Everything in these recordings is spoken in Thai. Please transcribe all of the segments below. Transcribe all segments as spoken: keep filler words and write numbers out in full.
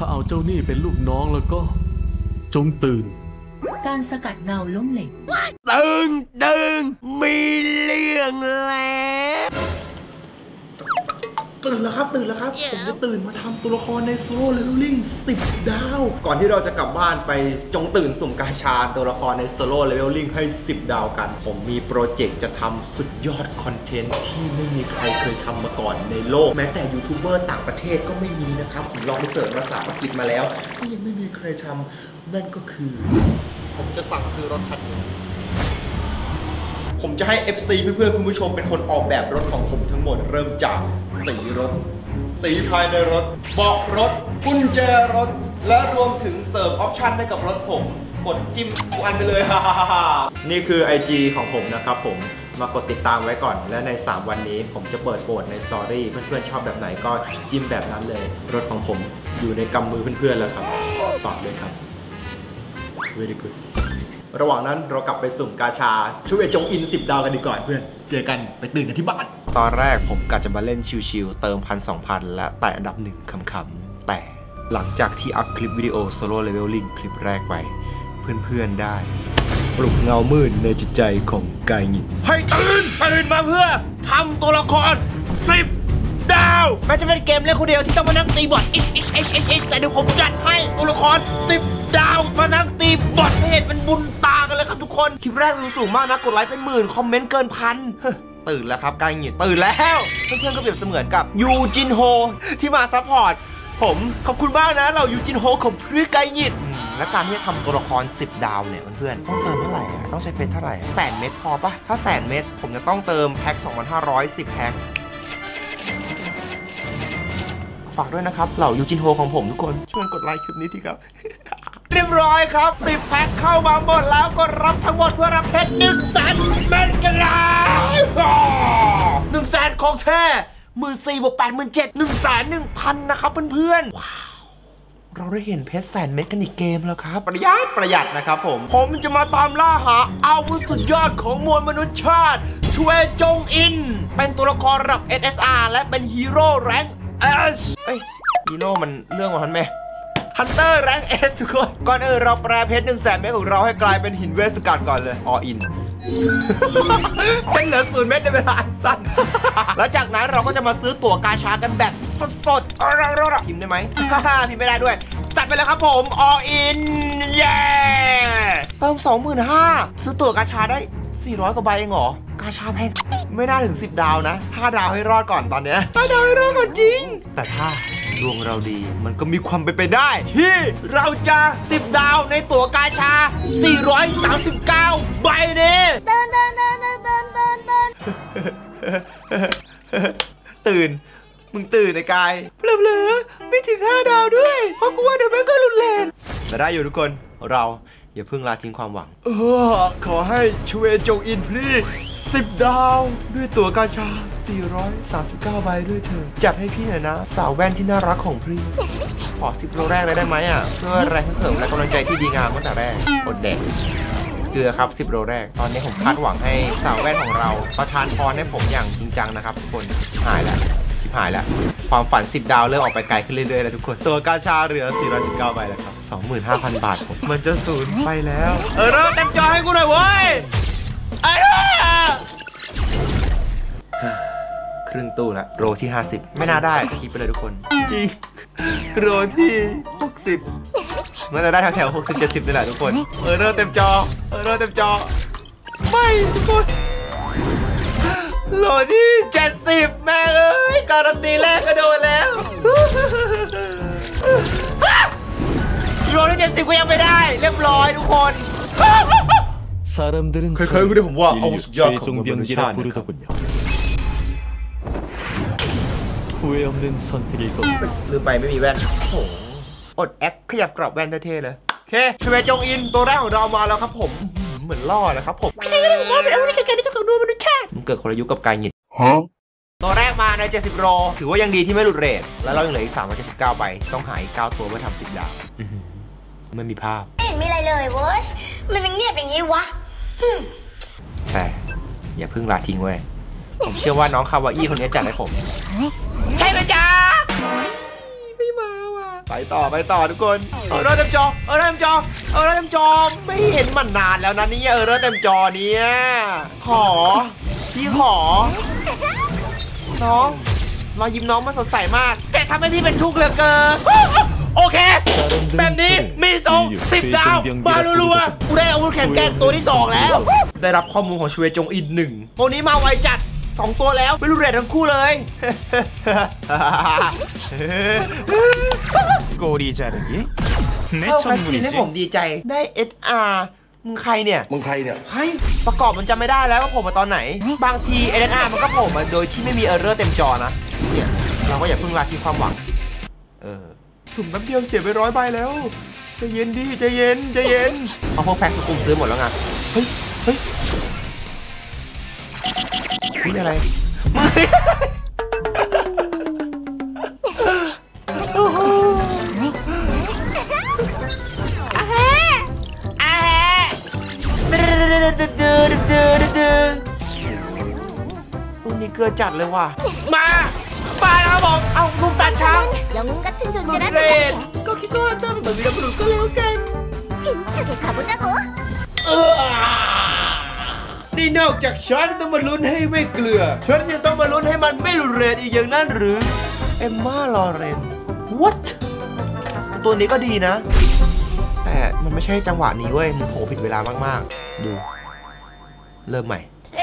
ถ้าเอาเจ้านี่เป็นลูกน้องแล้วก็จงตื่นการสกัดเงาล้มเหลวตื่นตื่นมีเรื่องแล้วตื่นแล้วครับตื่นแล้วครับ yeah. ผมจะตื่นมาทำตัวละครในโซโล่เลเวลลิ่งสิบดาวก่อนที่เราจะกลับบ้านไปจงตื่นสุ่มกาชาตัวละครในโซโล่เลเวลลิ่งให้สิบดาวกันผมมีโปรเจกต์จะทำสุดยอดคอนเทนต์ที่ไม่มีใครเคยทำมาก่อนในโลกแม้แต่ยูทูบเบอร์ต่างประเทศก็ไม่มีนะครับผมลองไปเสิร์ชภาษาอังกฤษมาแล้วก็ยังไม่มีใครทำนั่นก็คือผมจะสั่งซื้อรถคันนี้ผมจะให้ เอฟ ซี เพื่อนๆคุณผู้ชมเป็นคนออกแบบรถของผมทั้งหมดเริ่มจากสีรถสีภายในรถเบาะรถกุญแจรถและรวมถึงเสริมออปชั่นให้กับรถผมกดจิ้มทุกอันไปเลยฮ่าฮ่าฮ่านี่คือ ไอ จี ของผมนะครับผมมากดติดตามไว้ก่อนและในสามวันนี้ผมจะเปิดโหวตในสตอรี่เพื่อนๆชอบแบบไหนก็จิ้มแบบนั้นเลยรถของผมอยู่ในกำมือเพื่อนๆแล้วครับฝากด้วยครับ very goodระหว่างนั้นเรากลับไปสุ่มกาชาช่วยจงอินสิบดาวกันดีก่อนเพื่อนเจอกันไปตื่นกันที่บ้านตอนแรกผมกะจะมาเล่นชิวๆเติมพันสองพันและแต่อันดับหนึ่งคำๆแต่หลังจากที่อัพคลิปวิดีโอโซโล่เลเวลลิ่งคลิปแรกไปเพื่อนๆได้ปลุกเงามืดในจิตใจของกายหงิดให้ตื่นตื่นมาเพื่อทำตัวละครสิบดาวแม้จะเป็นเกมเล่นคนเดียวที่ต้องมานั่งตีบอท อิช อิช อิช อิช อิช แต่เดี๋ยวผมจัดให้ตัวละครสิบดาวมานั่งตีบอทให้เห็นเป็นบุญตากันเลยครับทุกคนคลิปแรกมีสูงมากนะกดไลค์เป็นหมื่นคอมเมนต์เกินพันตื่นแล้วครับกายหงิดตื่นแล้วเพื่อนๆก็เปรียบเสมือนกับยูจินโฮที่มาซัพพอร์ตผมขอบคุณมากนะเรายูจินโฮของเพื่อนกายหงิดและการที่จะทำตัวละครสิบดาวเนี่ยเพื่อนๆต้องเติมเท่าไหร่ต้องใช้เพชรเท่าไหร่แสนเม็ดพอปะถ้าแสนเม็ดผมจะต้องเติมแพ็ค สองพันห้าร้อย สิบแพ็คฝากด้วยนะครับเหล่ายูจินโฮของผมทุกคนช่วยกดไลค์คลิปนี้ทีครับเรียบร้อยครับสิบแพ็คเข้ามาหมดแล้วก็รับทั้งหมดเพื่อรับเพชรหนึ่งแสนเม็ดกันแล้วหนึ่งแสนของแท้หมื่นสี่บวกแปดหมื่นเจ็ดหนึ่งแสนหนึ่งพันนะครับเพื่อนๆว้าวเราได้เห็นเพชรแสนเม็ดกันอีกเกมแล้วครับประหยัดประหยัดนะครับผมผมจะมาตามล่าหาอาวุธสุดยอดของมวลมนุษยชาติช่วยจงอินเป็นตัวละครระดับ เอส เอส อาร์ และเป็นฮีโร่แรงเอสเอ้ยฮีโร่มันเรื่องของทันไหมฮันเตอร์แรงเอสทุกคนก่อนอื่นเราแปลเพชรหนึ่งแสนเม็ดของเราให้กลายเป็นหินเวสกัดก่อนเลยออินเป็นเหลือศูนย์เม็ดในเวลาอันสั้นแล้วจากนั้นเราก็จะมาซื้อตั๋วกาชากันแบบสดๆพิมพ์ได้ไหมพิมพ์ไม่ได้ด้วยจัดไปเลยครับผมออินเย้เติม สองหมื่นห้าพัน ซื้อตั๋วกาชาได้สี่ร้อยกว่าใบเองเหรอกาชาแพงไม่น่าถึงสิบดาวนะห้าดาวให้รอดก่อนตอนเนี้ยห้าดาวให้รอดก่อนจริงแต่ถ้าดวงเราดีมันก็มีความเป็นไปได้ที่เราจะสิบดาวในตั๋วกาชาสี่ร้อยสามสิบเก้าใบนี้ตื่นมึงตื่นไอ้กายเพลอๆไม่ถึงห้าดาวด้วยเพราะกูว่าเดี๋ยวแม่งก็รุนแรงแต่ได้อยู่ทุกคนเราอย่าเพิ่งละทิ้งความหวังเออขอให้ช่วยจงอินพลีสิบดาวด้วยตั๋วกาชาสี่ร้อยสามสิบเก้าใบด้วยเธอจัดให้พี่หน่อยนะสาวแว่นที่น่ารักของพี่ขอสิบโลแรกเลยได้ไหมอ่ะเพื่อแรงเพิ่มและกำลังใจที่ดีงามตั้งแต่แรกอดแดกเกลือครับสิบโลแรกตอนนี้ผมคาดหวังให้สาวแว่นของเราประทานพรให้ผมอย่างจริงจังนะครับทุกคนหายแล้วชิบหายแล้วความฝันสิบดาวเริ่มออกไปไกลขึ้นเรื่อยๆแล้วทุกคนตัวกาชาเหลือสี่ร้อยสิบเก้าใบแล้วครับ สองหมื่นห้าพัน บาทผมมันจะศูนย์ไปแล้วเออเริ่มเต็มจอให้กูหน่อยเว้ยไอ้ครึ่งตู้แล้วโรที่ห้าสิบไม่น่าได้คิดไปเลยทุกคนจริงโรที่หกสิบมันจะได้แถวๆหกสิบ เจ็ดสิบนี่แหละทุกคนเออเริ่มเต็มจอเออเริ่มเต็มจอไม่ทุกคนโหลที่เจ็ดสิบแม่เอ้ยการันตีแรกก็โดนแล้วโหลที่เจ็ดสิบก็ยังไม่ได้เรียบร้อยทุกคนเคยๆคุณได้ผมว่าเอาสุดยอดของมนุษยชาตินะครับลืมไปไม่มีแว่นโอ้อดแอคขยับกรอบแว่นเท่ๆเลยโอเคชเวจงอินตัวแรกของเรามาแล้วครับผมเหมือนล่อเลยครับผมไม่ใช่เรื่องว่าเป็นอาวุธที่แข็งที่สุดของดวงมนุษย์ชาติมันเกิดคนละยุคกับกายหงิดตัวแรกมาในเจ็ดสิบโลถือว่ายังดีที่ไม่หลุดเรทแล้วเรายังเหลืออีกสามร้อยเจ็ดสิบเก้าใบต้องหาอีกเก้าตัวเพื่อทำสิบดาวไม่มีภาพไม่เห็นมีอะไรเลยเว้ยมันเงียบอย่างนี้วะใช่อย่าเพิ่งละทิ้งเว้ยผมเชื่อว่าน้องคาวาอี้คนนี้จัดให้ผมใช่ไหมจ๊ะไม่มาว่ะไปต่อไปต่อทุกคนเออเต็มจอเออเต็มจอเออเต็มจอไม่เห็นมันนานแล้วนะเนี่ยเออเต็มจอเนี่ยขอพี่ขอน้องรอยยิ้มน้องมันสดใสมากแต่ทำให้พี่เป็นทุกข์เหลือเกินโอเคแบบนี้มีทรงสิบดาวมารัวๆกูได้อาวุธแข็งแกร่งตัวที่สองแล้วได้รับข้อมูลของชเวจงอีกหนึ่งตัวนี้มาไวจัดสองตัวแล้วไม่รู้เรททั้งคู่เลยโกรีจารุกิเนชเข้าคัสซีนให้ผมดีใจได้ เอส อาร์ มึงใครเนี่ยมึงใครเนี่ยเฮ้ยประกอบมันจำไม่ได้แล้วว่าผมมาตอนไหนบางที เอส อาร์ มันก็โผล่มาโดยที่ไม่มีเออร์เรอร์เต็มจอนะเนี่ยเราก็อย่าเพิ่งละทิ้งความหวังเออสุ่มแป๊บเดียวเสียไปร้อยใบแล้วใจเย็นดิใจเย็นใจเย็นเอาพวกแพ็คสกุลซื้อหมดแล้วไงเฮ้ยเฮ้ยนี่อะไรตัวนี้เกลือจัดเลยว่ะมามาแล้วบอกเอาลูกตาช้าง 영웅같은 ลูก 존재라서 เรนก็คิดว่าถ้าเป็นแบบนี้เราเป็นก็แล้วกัน 힘차게 가보자고 เออนี่นอกจากฉันต้องมาลุ้นให้ไม่เกลือฉันยังต้องมาลุ้นให้มันไม่รุนแรงอีกอย่างนั้นหรือเอมม่าลอเรน what ตัวนี้ก็ดีนะแต่มันไม่ใช่จังหวะนี้เว้ยมันโผล่ผิดเวลามากๆดูเริ่มใหม่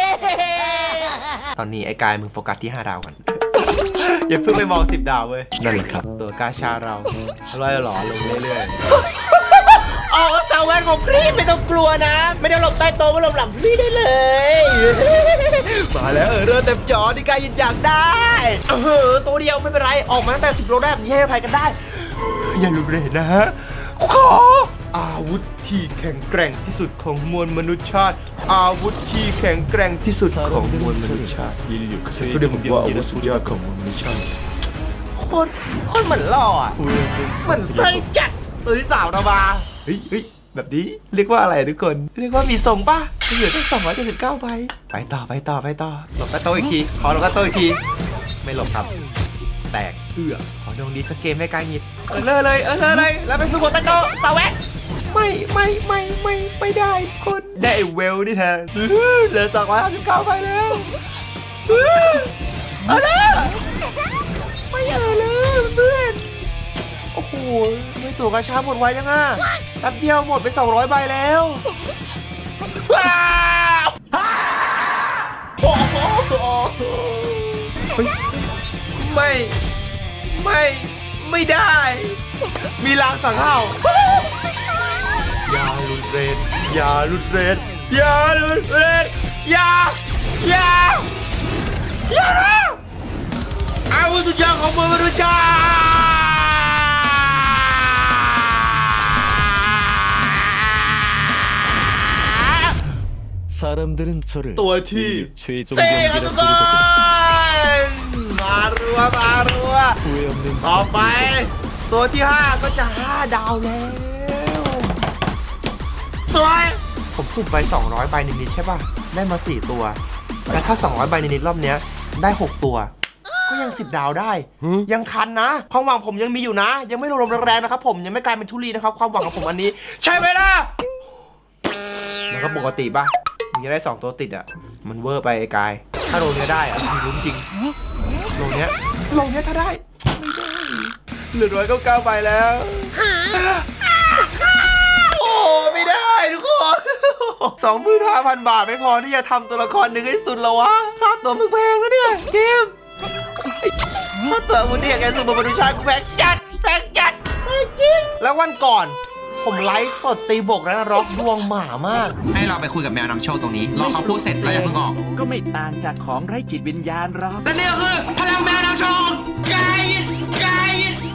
ตอนนี้ไอ้กายมึงโฟกัสที่ห้าดาวก่อนอย่าเพิ่งไปมองสิบดาวเว้ยนั่นแหละครับตัวกาชาเราลอยหล่อลงเรื่อยๆอ๋อสาวแวนของพี่ไม่ต้องกลัวนะไม่ได้หลบใต้โต๊ะมาหลบหลังพี่ได้เลยมาแล้วเออเรือเต็มจอที่กายยินอยากได้เออตัวเดียวไม่เป็นไรออกมาตั้งแต่สิบโลแรกนี้ให้อภัยกันได้อย่าลุกเลยนะขออาวุธที่แข็งแกร่งที่สุดของมวลมนุษยชาติอาวุธที่แข็งแกร่งที่สุดของมวลมนุษยชาติก็เดี๋ยวผมว่าอาวุธสุดยอดของมวลมนุษยชาติโคตรโคตรเหมือนหล่ออ่ะเหมือนไส้จัดตัวที่สามเรามาเฮ้ยเฮ้ยแบบนี้เรียกว่าอะไรทุกคนเรียกว่ามีทรงป่ะเหลือตั้งสองร้อยเจ็ดสิบเก้าใบไปต่อไปต่อไปต่อหลบกระโต้อีกทีขอหลบกระโต้อีกทีไม่หลบครับแตกเอื้อขอดวงดีสักเกมให้กายหงิดเออเลยเลยเออเลยเลยแล้วไปสู้กับตะโกตะแวะไม่ไม่ไม่ไม่ไม่ได้คนได้เวลนี่แทนเหลือสองร้อยห้าสิบเก้าไปแล้วเออเลยไม่เออเลยเพื่อนโอ้โหไม่ตัวกระช้าหมดไวยังอ่ะแป๊บเดียวหมดไปสองร้อยใบแล้วว้าวโอ้โหไม่ไม่ไม่ได้มีลางสังเห่าอย่าลุนเรนอย่าลุนเรนอย่าลุนเรนอย่าอย่าอย่าอาวุธสุดยอดของมวลมนุษยชาติตัวที่เซ่กันทุกคนมารัวมารัวต่อไปตัวที่ห้าก็จะห้าดาวแล้วตัวผมสุ่มไปสองร้อยใบนิดๆใช่ป่ะได้มาสี่ตัวแต่ถ้าสองร้อยใบนิดๆรอบเนี้ยได้หกตัวก็ยังสิบดาวได้ยังทันนะความหวังผมยังมีอยู่นะยังไม่ลมแรงๆนะครับผมยังไม่กลายเป็นทุลีนะครับความหวังของผมอันนี้ใช่ไหมล่ะมันก็ปกติป่ะมันจะได้สองตัวติดอ่ะมันเวอร์ไปไอ้กายถ้าโลเนี้ยได้อ่ะลุ้นจริงโลเนี้ยโลเนี้ยถ้าได้เหลือร้อยเก้าเก้าไปแล้วโอ้ไม่ได้ทุกคนสองหมื่นห้าพันบาทไม่พอที่จะทำตัวละครหนึ่งให้สุดแล้ววะค่าตัวมึงแพงนะเนี่ยเกมค่าตัวมึงเนี่ยแกสุดบรรลุชาติกูแพงจัดแพงจัดจริงแล้ววันก่อนผมไลฟ์สดตีบกแล้วร็อกดวงหมามากให้เราไปคุยกับแมวนำโชคตรงนี้รอเขาพูดเสร็จแล้วอย่าเพิ่งออกก็ไม่ต่างจากของไร้จิตวิญญาณหรอกและนี่ก็คือพลังแมวนำโชคกายกาย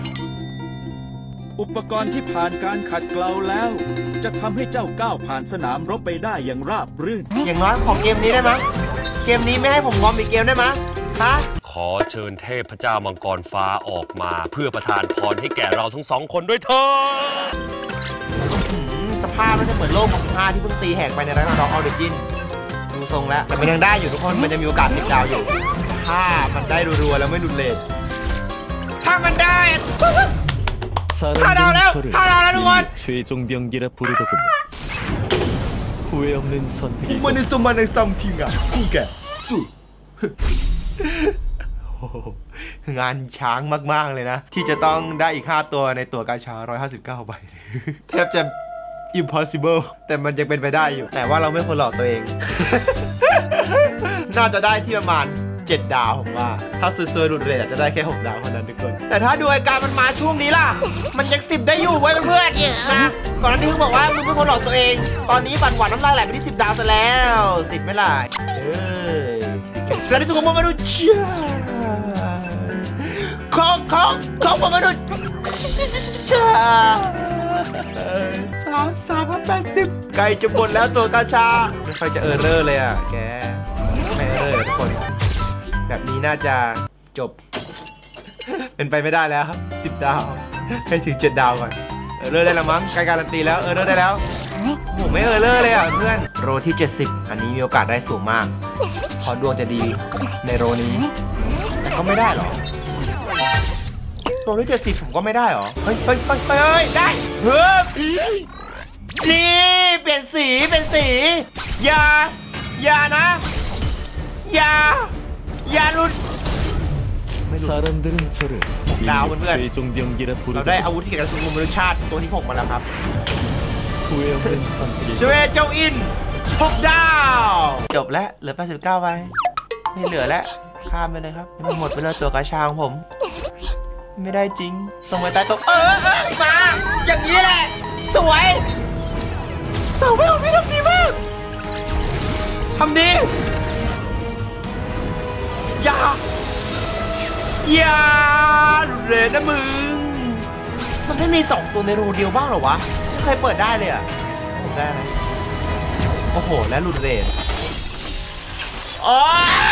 อุปกรณ์ที่ผ่านการขัดเกลาแล้วจะทำให้เจ้าก้าวผ่านสนามรบไปได้อย่างราบรื่นอย่างน้อยของเกมนี้ได้ไหมเกมนี้ไม่ให้ผมงอมอีกเกมได้ไหมฮะขอเชิญเทพเจ้ามังกรฟ้าออกมาเพื่อประทานพรให้แก่เราทั้งสองคนด้วยเถิดสภาพมันจะเหมือนโลกของผ้าที่เพิ่งตีแหกไปในร้านดอกออริจินดูทรงแล้วแต่มันยังได้อยู่ทุกคนมันจะมีโอกาสติดดาวอยู่ถ้ามันได้รัวๆแล้วไม่รุนแรงถ้ามันได้ห้าดาวแล้วห้าดาวแล้วทุกคน 최종병기라 부르더군요. 후회 없는 선택이 มันในสมัยในซัมทิงอ่ะคู่แก่สู้งานช้างมากๆเลยนะที่จะต้องได้อีกห้าตัวในตัวกาชาหนึ่งร้อยห้าสิบเก้าใบแทบจะ impossible แต่มันยังเป็นไปได้อยู่แต่ว่าเราไม่ควรหลอกตัวเอง น่าจะได้ที่ประมาณเจ็ดดาวผมว่าถ้าซื้อๆหลุดเลยอาจจะได้แค่หกดาวเท่านั้นทุกคนแต่ถ้าดูอาการมันมาช่วงนี้ล่ะมันยังสิบได้อยู่ไว้เพื่อนๆนะก่อนหน้านี้เขาบอกว่ามึงไม่ควรหลอกตัวเองตอนนี้ฝันหวานน้ำลายไหลไปที่สิบดาวซะแล้วสิบไม่ล่ะเออแล้วที่สุดของมันมาดูเชี่ยของของของผมมาดูสามสามพันแปดสิบไก่จะหมดแล้วตัวกาชาไม่ค่อยจะเออเรอร์เลยอ่ะแกไม่เออเรอร์ทุกคนแบบนี้น่าจะจบเป็นไปไม่ได้แล้วครับสิบดาวให้ถึงเจ็ดดาวก่อนเออเรอร์ได้แล้วมั้งใกล้การันตีแล้วเออเรอร์ได้แล้วผมไม่เออเรอร์เลยอ่ะเพื่อนโรที่เจ็ดสิบอันนี้มีโอกาสได้สูงมากพอดวงจะดีในโรนี้แต่ก็ไม่ได้หรอโรที่เจ็ดสิบผมก็ไม่ได้หรอเฮ้ยเฮ้ยเฮ้ยเฮ้ยได้เฮ้ยนี่เปลี่ยนสีเป็นสีอย่าอย่านะอย่าอย่าหลุด 사람들은 저를 최종병기라 เราได้อา 부르더군요. วุธที่เกี่ยวกับสุนทรชาติตัวที่หกมาแล้วครับ 후회 없는 선택이 ชเวเจ้าอินหกดาวจบแล้วเหลือแปดสิบเก้าใบไม่เหลือแล้วข้ามไปเลยครับมันหมดไปแล้วตัวกาชาของผมไม่ได้จริงส่งไปใต้โต๊ะเออเออมาอย่างนี้แหละสวยสวยของพี่ทำดีมากทำดีอย่าอย่าเรนนะมึงมันไม่มีสองตัวในรูเดียวบ้างหรอวะไม่เคยเปิดได้เลยอ่ะผมได้ไหมโอ้โหและหลุดเรนโอ้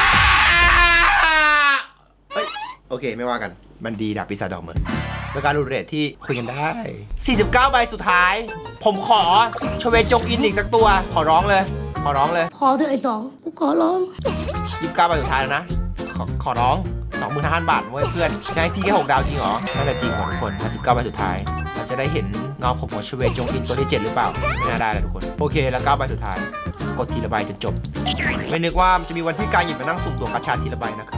เฮ้ยโอเคไม่ว่ากันมันดีดาบปีศาจดอกเหมือนเป็นการหลุดเรทที่คุยกันได้สี่สิบเก้าใบสุดท้ายผมขอชเวจงอินอีกสักตัวขอร้องเลยขอร้องเลยพอเถอะไอ้สองกูขอร้องยี่สิบเก้าใบสุดท้ายแล้วนะขอขอร้องสองหมื่นห้าพันบาทเว้ยเพื่อนจะให้พี่แค่หกดาวจริงเหรอน่าจะจริงกว่าทุกคนห้าสิบเก้าใบสุดท้ายเราจะได้เห็นเงาผมของชเวจงอินตัวที่เจ็ดหรือเปล่าไม่น่าได้เลยทุกคนโอเคแล้วเก้าใบสุดท้ายกดทีละใบจนจบไม่นึกว่ามันจะมีวันที่การหยิบมานั่งสุ่มตัวกาชาทีละใบนะครับ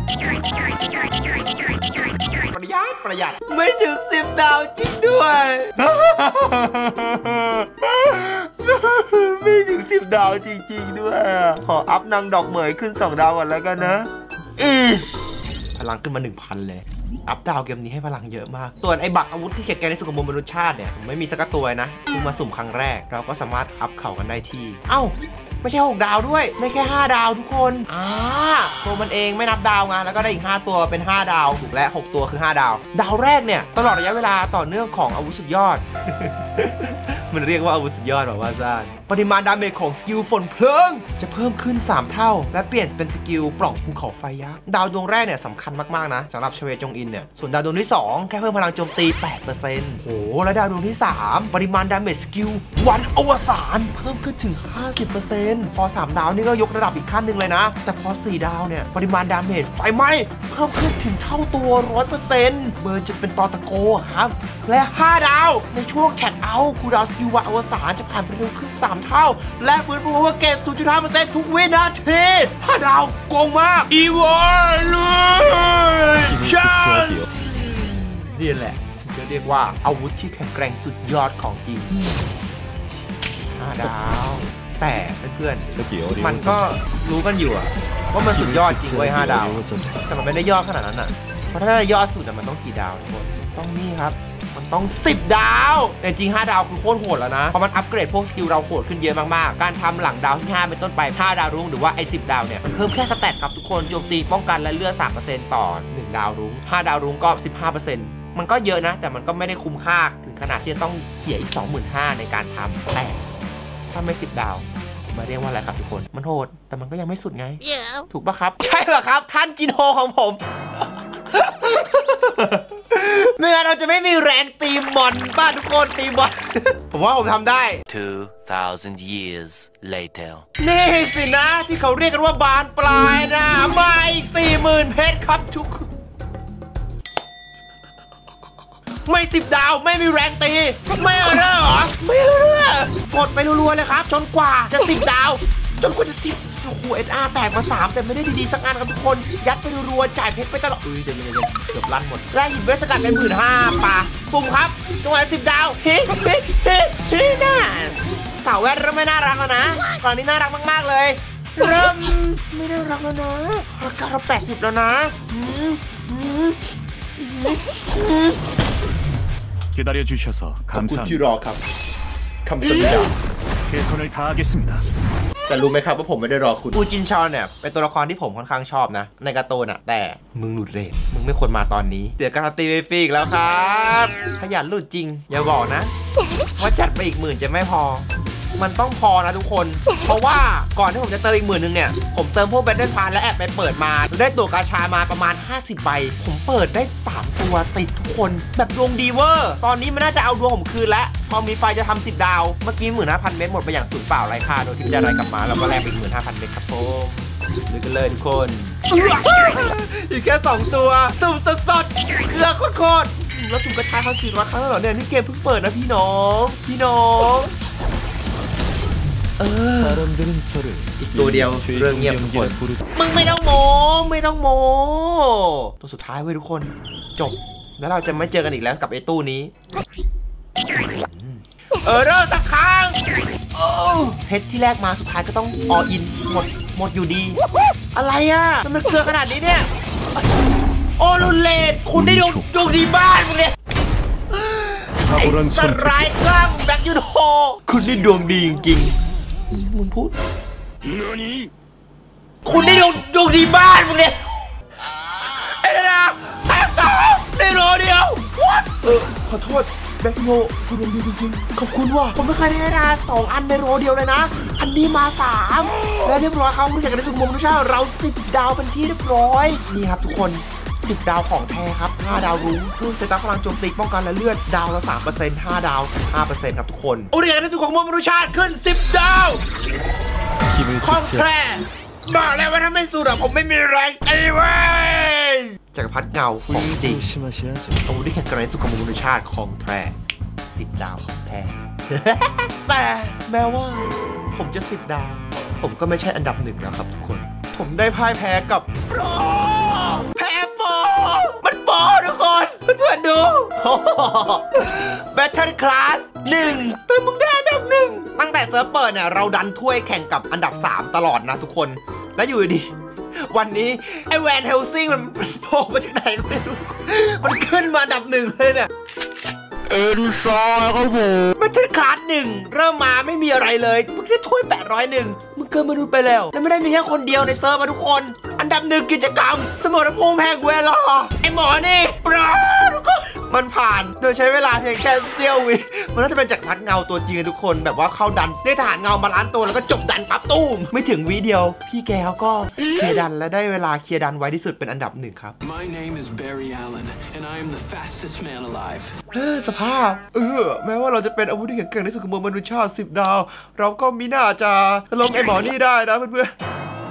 ประหยัดประหยัดไม่ถึงสิบดาวจริงด้วยไม่ถึงสิบดาวจริงๆด้วยขออัพนางดอกเหมยขึ้นสองดาวก่อนแล้วกันนะอิชพลังขึ้นมา หนึ่งพัน เลยอัพดาวเกมนี้ให้พลังเยอะมากส่วนไอ้บักอาวุธที่แข็งแกร่งในสุขมมนุษยชาติเนี่ยไม่มีสักตัวนะเพิ่งมาสุ่มครั้งแรกเราก็สามารถอัพเข่ากันได้ที่เอ้าไม่ใช่หกดาวด้วยได้แค่ห้าดาวทุกคนอ่าตัวมันเองไม่นับดาวไงแล้วก็ได้อีกห้าตัวเป็นห้าดาวถูกและหกตัวคือห้าดาวดาวแรกเนี่ยตลอดระยะเวลาต่อเนื่องของอาวุธสุดยอด มันเรียกว่าอาวุธสุดยอดแบบว่าซ่านปริมาณดาเมจของสกิลฝนเพลิงจะเพิ่มขึ้นสามเท่าและเปลี่ยนเป็นสกิลปล่องภูเขาไฟยักษ์ดาวดวงแรกเนี่ยสำคัญมากๆนะสำหรับชเวจงอินเนี่ยส่วนดาวดวงที่สองแค่เพิ่มพลังโจมตี แปดเปอร์เซ็นต์ โหและดาวดวงที่สามปริมาณดาเมจสกิลวันอวสานเพิ่มขึ้นถึง ห้าสิบเปอร์เซ็นต์ พอสามดาวนี่ก็ยกระดับอีกขั้นหนึ่งเลยนะแต่พอสี่ดาวเนี่ยปริมาณดาเมจไฟไหม้เพิ่มขึ้นถึงเท่าตัว ร้อยเปอร์เซ็นต์ เบิร์นจะเป็นตอตะโกครับและห้าดาวในช่วงแคทเอาท์คูลดาวน์สกิลวันอวสานจะผ่านไปเร็วขึ้นสามเท่าและฟื้นฟูว่าเกต ศูนย์จุดห้าเปอร์เซ็นต์ ทุกวินาทีห้าดาวโกงมากอีวอลเลยชันนี่แหละจะเรียกว่าอาวุธที่แข็งแกร่งสุดยอดของจริงห้าดาวแต่เพื่อนๆมันก็รู้กันอยู่อะว่ามันสุดยอดจริงเว้ยห้าดาวแต่มันไม่ได้ยอดขนาดนั้นอะเพราะถ้าได้ยอดสุดมันต้องกี่ดาวทุกคนต้องนี่ครับมันต้องสิบดาวแต่จริงห้าดาวคือโคตรโหดแล้วนะเพราะมันอัปเกรดพวกสกิลเราโหดขึ้นเยอะมากๆการทำหลังดาวที่ห้าเป็นต้นไปห้าดาวรุ่งหรือว่าไอ้สิบดาวเนี่ยมันเพิ่มแค่สแตทครับทุกคนโจมตีป้องกันและเลือด สามเปอร์เซ็นต์ ต่อหนึ่งดาวรุ่งห้าดาวรุ่งก็ สิบห้าเปอร์เซ็นต์ มันก็เยอะนะแต่มันก็ไม่ได้คุ้มค่าถึงขนาดที่จะต้องเสียอีก สองหมื่นห้าพัน ในการทำแต่ถ้าไม่สิบดาวมาเรียกว่าอะไรครับทุกคนมันโหดแต่มันก็ยังไม่สุดไง yeah. ถูกปะครับใช่ปะครับท่านจินโฮของผม เมื่อเราจะไม่มีแรงตีมอนป้าทุกคนตีมอน ผมว่าผมทำได้ two thousand years later นี่สินะที่เขาเรียกกันว่าบานปลายนะมาอีก สี่หมื่น เพชรครับทุกคนไม่สิบดาวไม่มีแรงตีไม่เอาเด้อเหรอไม่เอาเด้อกดไปรัวๆเลยครับจนกว่าจะสิบดาวจนกว่าจะสิบโอ้โหเอสอาร์แตกมาสามแต่ไม่ได้ดีๆสักงานครับทุกคนยัดไปรัวๆจ่ายเพชรไปตลอดอุ้ยเดี๋ยวเดี๋ยวเกือบลั่นหมดแลกหินเวสสกัดไปหมื่นห้าป่าปุ่มครับจังหวะสิบดาวเฮ้เฮ้เฮ้เฮ้น่าสาวแวดเริ่มไม่น่ารักแล้วนะก่อนนี้น่ารักมากๆเลยเริ่มไม่น่ารักแล้วนะราคาเราแปดสิบแล้วนะ 기다려주셔서 ขอบคุณที่ 감사합니다. รอครับคำสัญญา 최선을 다하겠습니다. แต่รู้ไหมครับว่าผมไม่ได้รอคุณอูจินชอนเนี่ยเป็นตัวละครที่ผมค่อนข้างชอบนะในการ์ตูนอะแต่มึงหลุดเรทมึงไม่ควรมาตอนนี้เดี๋ยวการันตีไปฟรีอีกแล้วครับขยันหลุดจริงอย่าบอกนะว่าจัดไปอีกหมื่นจะไม่พอมันต้องพอนะทุกคนเพราะว่าก่อนที่ผมจะเติมอีกหมื่นนึงเนี่ยผมเติมพวกแบตเทิลพาสและแอบไปเปิดมาได้ตัวกาชามาประมาณห้าสิบใบผมเปิดได้สามตัวติดทุกคนแบบดวงดีเวอร์ตอนนี้มันน่าจะเอาดวงผมคืนแล้วพอมีไฟจะทำสิบดาวเมื่อกี้หมื่นห้าพันเมตรหมดไปอย่างสูญเปล่าไร้ค่าโดยที่ไม่ได้อะไรกลับมาแล้วก็แลกไปอีกหมื่นห้าพันเมตรครับผมดูกันเลยทุกคนอีกแค่สองตัวสุ่มสดๆเกลือโคตรๆแล้วสุ่มกระชายเขาสี่ร้อยครั้งแล้วเหรอเนี่ยนี่เกมเพิ่งเปิดนะพี่น้องพี่น้องอีกตัวเดียวเรื่องเงียบทุกคนมึงไม่ต้องโมไม่ต้องโมตัวสุดท้ายเว้ยทุกคนจบแล้วเราจะไม่เจอกันอีกแล้วกับไอ้ตู้นี้เออเริ่มสักครั้งเพชรที่แรกมาสุดท้ายก็ต้องอออินหมดหมดอยู่ดีอะไรอ่ะมันเกลือขนาดนี้เนี่ยโอ้ลุนเลดคุณได้ดวงดวงดีบ้านมึงเนี่ยไอ้สไลด์กล้างแบ็คยูโฮคุณนี่ดวงดีจริงๆมึงพูดคุณได้ดวงดวงดีบ้านมึงเนี่ยไอ้นะแพ้สามในโรเดียวเออขอโทษแบ็คยูโฮคุณดวงดีจริงๆขอบคุณว่ะผมไม่เคยได้นะสองอันในโรเดียวเลยนะอันนี้มาสามแล้วเรียบร้อยเขารู้จักกันในทุกมุมทุกช่องเราสิบดาวเป็นที่เรียบร้อยนี่ครับทุกคนสิบดาวของแท้ครับห้าดาวรุ้งเพิ่มสเตตัสพลังโจมตีป้องกันและเลือดดาวละ สามเปอร์เซ็นต์ ห้าดาว ห้าเปอร์เซ็นต์ ครับทุกคนโอ้ยในสุดของมวลมนุษยชาติขึ้นสิบดาวของแท้บอกแล้วว่าถ้าไม่สู้อะผมไม่มีแรงไอ้เว้ยจักรพรรดิเงาของจริงอาวุธที่แข่งกันในสุดของมวลมนุษยชาติของแท้สิบดาวของแท้ แต่แม้ว่าผมจะสิบดาวผมก็ไม่ใช่อันดับหนึ่งแล้วครับทุกคนผมได้พ่ายแพ้กับโปรแพ้โปรมันโปรทุกคนเพื่อนๆดู Battle Class หนึ่งแต่มึงได้อันดับหนึ่งตั้งแต่เซิร์ฟเปิดเนี่ยเราดันถ้วยแข่งกับอันดับสามตลอดนะทุกคนแล้วอยู่ดีวันนี้ไอแวนเฮลซิงมันโผล่มาจากไหนก็ไม่รู้มันขึ้นมาอันดับหนึ่งเลยเนี่ยเอ็นซอยครับผมมันถึงคลาสหนึ่งเริ่มมาไม่มีอะไรเลยมึงได้ถ้วยแปดร้อยหนึ่งมึงเกินมนุษย์ไปแล้วและไม่ได้มีแค่คนเดียวในเซิร์ฟมาทุกคนอันดับหนึ่งกิจกรรมสมรภูมิแห่งเวลาไอหมอนี่ปราทุกคนมันผ่านโดยใช้เวลาเพียงแค่เสี้ยววิมันน่าจะเป็นจากพัดเงาตัวจริงทุกคนแบบว่าเข้าดันได้ทหารเงามาล้านตัวแล้วก็จบดันปั๊บตู้มไม่ถึงวิเดียวพี่แกเขาก็เคลียร์ดันและได้เวลาเคลียร์ดันไว้ที่สุดเป็นอันดับหนึ่งครับ My name is Barry Allen and I am the fastest man alive เออสภาพเออแม้ว่าเราจะเป็นอาวุธที่แข็งแกร่งที่สุดของมวลมนุษยชาติสิบดาวเราก็มีน่าจะล้มไอหมอนี่ได้นะเพื่อนๆ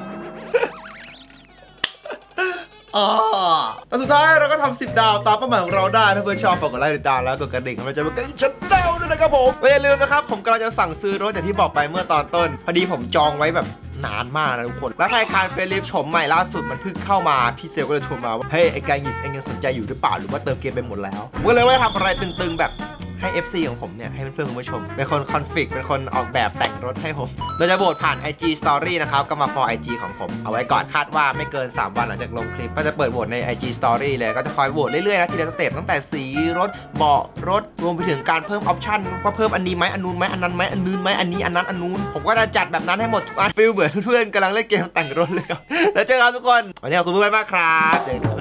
อ๋อแต่สุดท้ายเราก็ทำสิบดาวตามเป้าหมายของเราได้ถ้าเพื่อนชอบฝากกดไลค์ติดตามแล้วกดกระดิ่งมันจะมากันชัดเต้าด้วยนะครับผมอย่าลืมนะครับผมกำลังจะสั่งซื้อรถอย่างที่บอกไปเมื่อตอนต้นพอดีผมจองไว้แบบนานมากนะทุกคนแล้วธนาคารเฟรลิฟชมใหม่ล่าสุดมันเพิ่งเข้ามาพี่เซลก็เลยโทรมาว่าเฮ้ยไอ้การยิสเองยังสนใจอยู่หรือเปล่าหรือว่าเติมเกมไปหมดแล้วผมก็เลยว่าทำอะไรตึงๆแบบให้ เอฟ ซี ของผมเนี่ยให้เพื่อนๆคุณผู้ชมเป็นคนคอนฟิกเป็นคนออกแบบแต่งรถให้ผมเราจะโหวตผ่าน ไอ จี Story นะครับก็มา for ไอ จี ของผมเอาไว้ก่อนคาดว่าไม่เกินสามวันหลังจากลงคลิปก็จะเปิดโหวตใน ไอ จี Story เลยก็จะคอยโหวตเรื่อยๆนะทีละสเต็ปตั้งแต่สีรถเบาะรถรวมไปถึงการเพิ่มออปชั่นว่าเพิ่มอันนี้ไหมอันนู้นไหมอันนั้นไหมอันนู้นไหมอันนี้อันนั้นอันนู้นผมก็จะจัดแบบนั้นให้หมดทุกอันฟีลเหมือนเพื่อนๆกำลังเล่นเกมแต่งรถเลยครับแล้วเจอกันทุกคนวันนี้ขอบคุณเพื่อนๆมากครับ